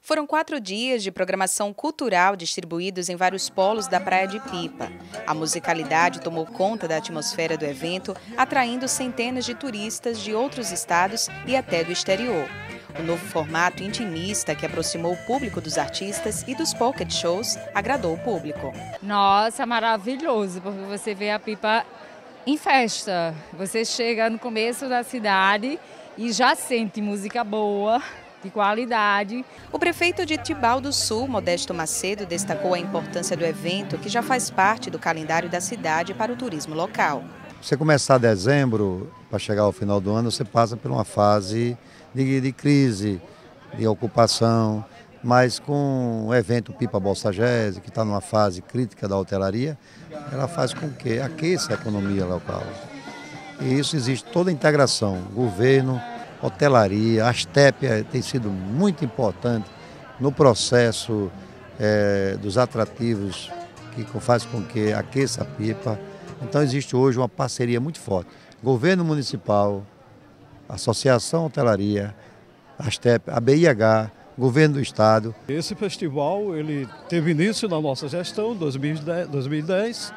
Foram 4 dias de programação cultural distribuídos em vários polos da Praia de Pipa. A musicalidade tomou conta da atmosfera do evento, atraindo centenas de turistas de outros estados e até do exterior. O novo formato intimista que aproximou o público dos artistas e dos pocket shows agradou o público. Nossa, maravilhoso, porque você vê a Pipa em festa. Você chega no começo da cidade e já sente música boa, de qualidade. O prefeito de Tibau do Sul, Modesto Macedo, destacou a importância do evento, que já faz parte do calendário da cidade para o turismo local. Você começar dezembro, para chegar ao final do ano, você passa por uma fase de crise, de ocupação, mas com o evento Pipa Bossagese, que está numa fase crítica da hotelaria, ela faz com que aqueça a economia local. E isso existe toda a integração, governo, hotelaria, a Astep tem sido muito importante no processo dos atrativos que faz com que aqueça a Pipa. Então existe hoje uma parceria muito forte. Governo municipal, Associação Hotelaria, Astep, a BIH, Governo do Estado. Esse festival ele teve início na nossa gestão, 2010,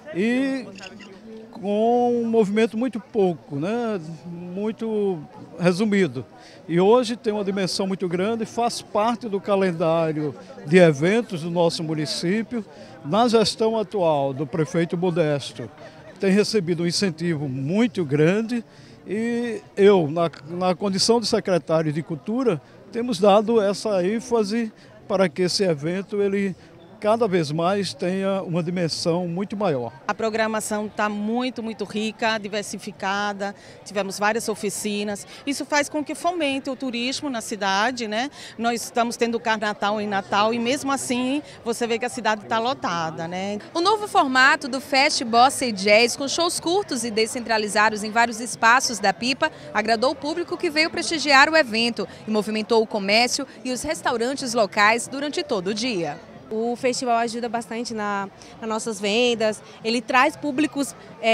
e com um movimento muito pouco, né? Muito resumido. E hoje tem uma dimensão muito grande, faz parte do calendário de eventos do nosso município. Na gestão atual do prefeito Modesto, tem recebido um incentivo muito grande e eu, na condição de secretário de Cultura, temos dado essa ênfase para que esse evento ele cada vez mais tenha uma dimensão muito maior. A programação está muito rica, diversificada, tivemos várias oficinas. Isso faz com que fomente o turismo na cidade, né? Nós estamos tendo o Carnatal em Natal e mesmo assim você vê que a cidade está lotada, né? O novo formato do Fest Bossa e Jazz, com shows curtos e descentralizados em vários espaços da Pipa, agradou o público que veio prestigiar o evento e movimentou o comércio e os restaurantes locais durante todo o dia. O festival ajuda bastante nas nossas vendas, ele traz públicos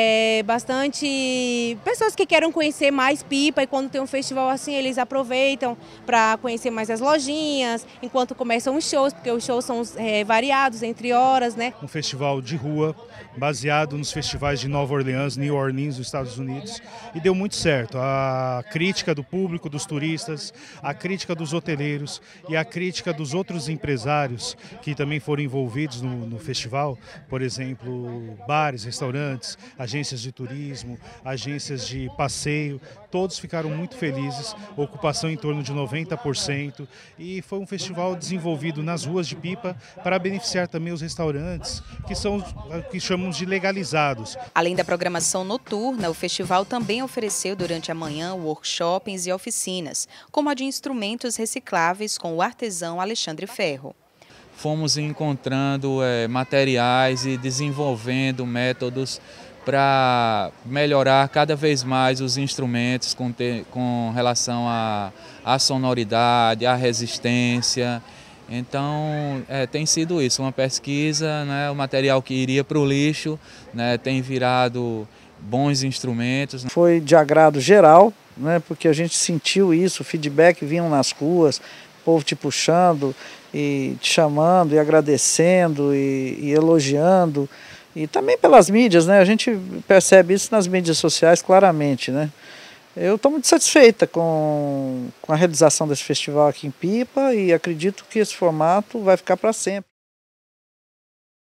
bastante... pessoas que querem conhecer mais Pipa e quando tem um festival assim eles aproveitam para conhecer mais as lojinhas, enquanto começam os shows, porque os shows são variados entre horas, né? Um festival de rua, baseado nos festivais de Nova Orleans, New Orleans, nos Estados Unidos, e deu muito certo. A crítica do público, dos turistas, a crítica dos hoteleiros e a crítica dos outros empresários que também foram envolvidos no festival, por exemplo, bares, restaurantes, agências de turismo, agências de passeio, todos ficaram muito felizes, ocupação em torno de 90%, e foi um festival desenvolvido nas ruas de Pipa para beneficiar também os restaurantes, que são o que chamamos de legalizados. Além da programação noturna, o festival também ofereceu durante a manhã workshops e oficinas, como a de instrumentos recicláveis com o artesão Alexandre Ferro. Fomos encontrando materiais e desenvolvendo métodos para melhorar cada vez mais os instrumentos com relação à sonoridade, à resistência. Então tem sido isso, uma pesquisa, né, o material que iria para o lixo, né, tem virado bons instrumentos. Foi de agrado geral, né, porque a gente sentiu isso, o feedback vinham nas ruas, o povo te puxando e te chamando e agradecendo e elogiando. E também pelas mídias, né? A gente percebe isso nas mídias sociais claramente, né? Eu estou muito satisfeita com a realização desse festival aqui em Pipa e acredito que esse formato vai ficar para sempre.